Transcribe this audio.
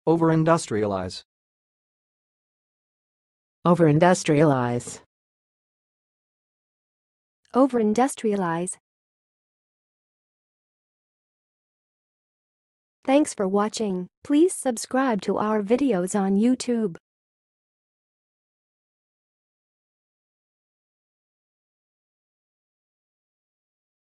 Overindustrialize. Overindustrialize. Overindustrialize. Thanks for watching. Please subscribe to our videos on YouTube.